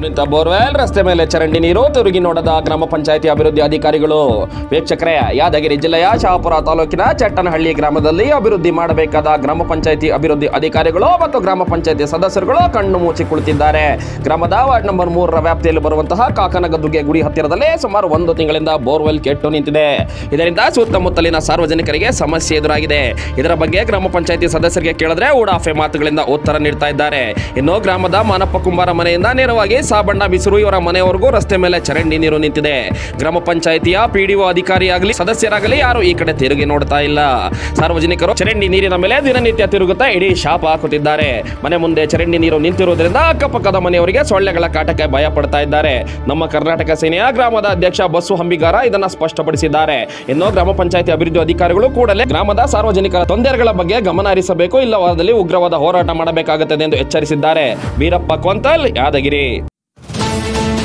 ನಿಂತ ಬೋರ್ವೆಲ್, ರಸ್ತೆ ಮೇಲೆ ಚರಂಡಿ ನೀರು, ತಿರುಗಿ ನೋಡದ ಗ್ರಾಮ ಪಂಚಾಯಿತಿ ಅಭಿವೃದ್ಧಿ ಅಧಿಕಾರಿಗಳು. ವೀಕ್ಷಕರೇ, ಯಾದಗಿರಿ ಜಿಲ್ಲೆಯ ಶಹಾಪುರ ತಾಲೂಕಿನ ಚಟ್ಟನಹಳ್ಳಿ ಗ್ರಾಮದಲ್ಲಿ ಅಭಿವೃದ್ಧಿ ಮಾಡಬೇಕಾದ ಗ್ರಾಮ ಪಂಚಾಯಿತಿ ಅಭಿವೃದ್ಧಿ ಅಧಿಕಾರಿಗಳು ಮತ್ತು ಗ್ರಾಮ ಪಂಚಾಯಿತಿ ಸದಸ್ಯರುಗಳು ಕಣ್ಣು ಮುಚ್ಚಿ ಕುಳಿತಿದ್ದಾರೆ. ಗ್ರಾಮದ ವಾರ್ಡ್ ನಂಬರ್ 3ರ ವ್ಯಾಪ್ತಿಯಲ್ಲಿ ಬರುವಂತಹ ಕಾಕನಗದ್ದುಗೆ ಗುಡಿ ಹತ್ತಿರದಲ್ಲಿ ಸುಮಾರು 1 ತಿಂಗಳಿಂದ ಬೋರ್ವೆಲ್ ಕೆಟ್ಟು ನಿಂತಿದೆ. ಇದರಿಂದ ಸುತ್ತಮುತ್ತಲಿನ ಸಾರ್ವಜನಿಕರಿಗೆ ಸಮಸ್ಯೆ ಎದುರಾಗಿದೆ. ಇದರ ಬಗ್ಗೆ ಗ್ರಾಮ ಪಂಚಾಯಿತಿ ಸದಸ್ಯರಿಗೆ ಕೇಳಿದ್ರೆ ಉಡಾಫೆ ಮಾತುಗಳಿಂದ ಉತ್ತರ ನೀಡ್ತಾ ಇದ್ದಾರೆ. ಇನ್ನು ಗ್ರಾಮದ ಮಾನಪ್ಪ ಕುಂಬಾರ ಮನೆಯಿಂದ ನೇರವಾಗಿ ಸಾಬಣ್ಣ ಬಿಸಿರು ಇವರ ಮನೆಯವರೆಗೂ ರಸ್ತೆ ಮೇಲೆ ಚರಂಡಿ ನೀರು ನಿಂತಿದೆ. ಗ್ರಾಮ ಪಂಚಾಯಿತಿಯ ಪಿಡಿಒ ಅಧಿಕಾರಿಯಾಗಲಿ ಸದಸ್ಯರಾಗಲಿ ಯಾರು ಈ ಕಡೆ ತಿರುಗಿ ನೋಡ್ತಾ ಇಲ್ಲ. ಸಾರ್ವಜನಿಕರು ಚರಂಡಿ ನೀರಿನ ಮೇಲೆ ದಿನನಿತ್ಯ ತಿರುಗುತ್ತಾ ಇಡೀ ಶಾಪ ಹಾಕುತ್ತಿದ್ದಾರೆ. ಮನೆ ಮುಂದೆ ಚರಂಡಿ ನೀರು ನಿಂತಿರುವುದರಿಂದ ಅಕ್ಕಪಕ್ಕದ ಮನೆಯವರಿಗೆ ಸೊಳ್ಳೆಗಳ ಕಾಟಕ್ಕೆ ಭಯ ಪಡ್ತಾ ಇದ್ದಾರೆ. ನಮ್ಮ ಕರ್ನಾಟಕ ಸೇನೆಯ ಗ್ರಾಮದ ಅಧ್ಯಕ್ಷ ಬಸ್ಸು ಹಂಬಿಗಾರ ಇದನ್ನ ಸ್ಪಷ್ಟಪಡಿಸಿದ್ದಾರೆ. ಇನ್ನು ಗ್ರಾಮ ಪಂಚಾಯಿತಿ ಅಭಿವೃದ್ಧಿ ಅಧಿಕಾರಿಗಳು ಕೂಡಲೇ ಗ್ರಾಮದ ಸಾರ್ವಜನಿಕರ ತೊಂದರೆಗಳ ಬಗ್ಗೆ ಗಮನ ಹರಿಸಬೇಕು, ಇಲ್ಲವಾದಲ್ಲಿ ಉಗ್ರವಾದ ಹೋರಾಟ ಮಾಡಬೇಕಾಗುತ್ತದೆ ಎಂದು ಎಚ್ಚರಿಸಿದ್ದಾರೆ. ವೀರಪ್ಪ ಕೊಂತಲ್, ಯಾದಗಿರಿ.